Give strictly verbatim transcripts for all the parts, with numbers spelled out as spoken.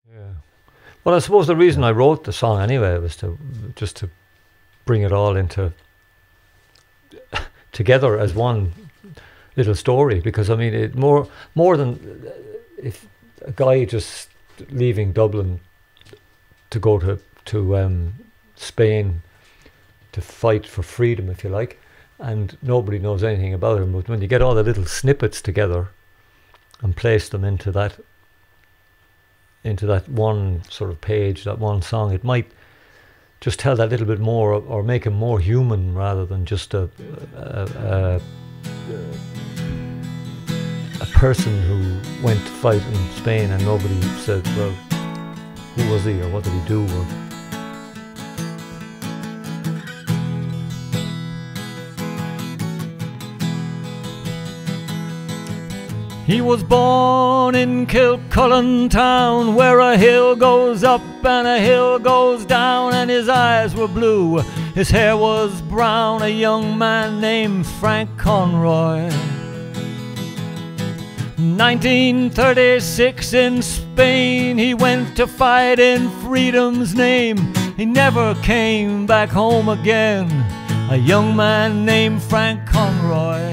Yeah. Well, I suppose the reason I wrote the song anyway was to just to bring it all into together as one little story, because I mean it more more than if a guy just leaving Dublin to go to to um, Spain to fight for freedom, if you like, and nobody knows anything about him. But when you get all the little snippets together and place them into that into that one sort of page, that one song, it might just tell that little bit more, or, or make him more human rather than just a a, a a person who went to fight in Spain and nobody said, well, who was he or what did he do? Or he was born in Kilcullen town, where a hill goes up and a hill goes down, and his eyes were blue, his hair was brown, a young man named Frank Conroy. nineteen thirty-six in Spain, he went to fight in freedom's name. He never came back home again, a young man named Frank Conroy.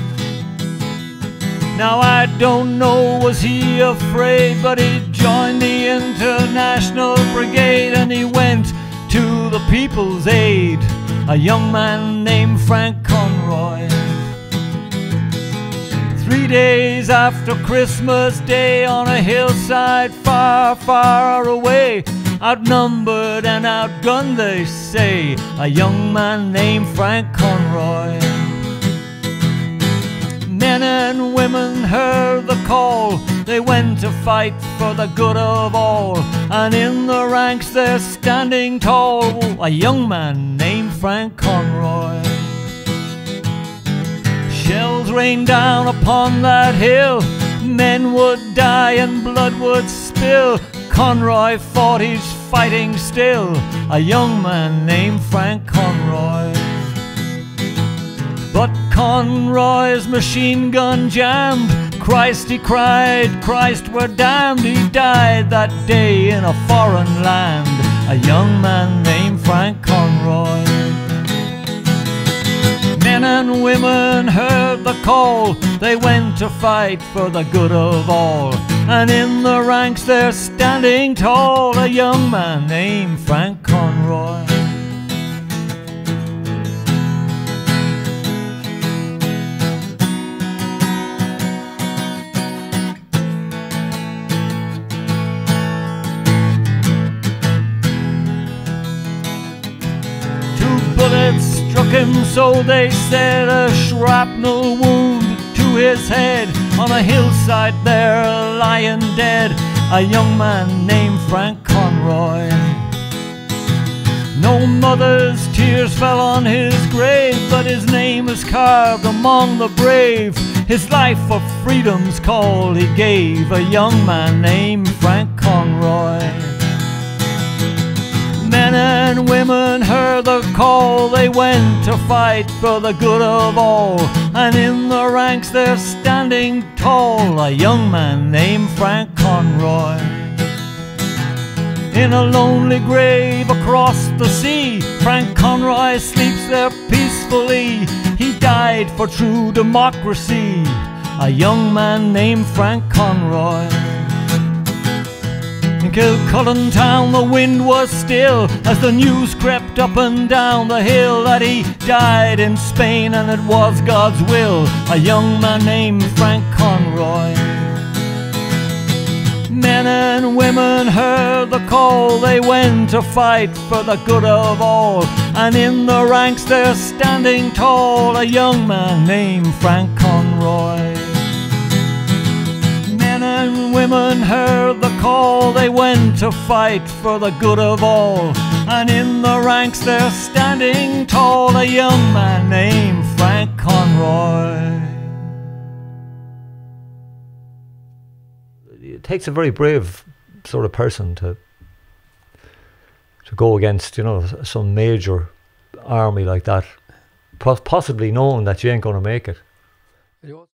Now I don't know, was he afraid, but he joined the International Brigade and he went to the people's aid, a young man named Frank Conroy. Three days after Christmas Day, on a hillside far, far away, outnumbered and outgunned, they say, a young man named Frank Conroy. Men and women heard the call, they went to fight for the good of all, and in the ranks they're standing tall, a young man named Frank Conroy. Shells rained down upon that hill, men would die and blood would spill. Conroy fought, he's fighting still, a young man named Frank Conroy. But Conroy's machine gun jammed, Christ, he cried, Christ, we're damned. He died that day in a foreign land, a young man named Frank Conroy. Men and women heard the call, they went to fight for the good of all, and in the ranks they're standing tall, a young man named Frank Conroy. Bullets struck him, so they said, a shrapnel wound to his head. On a hillside there, lying dead, a young man named Frank Conroy. No mother's tears fell on his grave, but his name is carved among the brave. His life for freedom's call he gave, a young man named Frank Conroy. Men and women heard the call, they went to fight for the good of all, and in the ranks they're standing tall, a young man named Frank Conroy. In a lonely grave across the sea, Frank Conroy sleeps there peacefully. He died for true democracy, a young man named Frank Conroy. In Kilcullen town the wind was still, as the news crept up and down the hill, that he died in Spain and it was God's will, a young man named Frank Conroy. Men and women heard the call, they went to fight for the good of all, and in the ranks they're standing tall, a young man named Frank Conroy. Men and women heard the call, they went to fight for the good of all, and in the ranks they're standing tall, a young man named Frank Conroy. It takes a very brave sort of person to to go against, you know, some major army like that, possibly knowing that you ain't going to make it.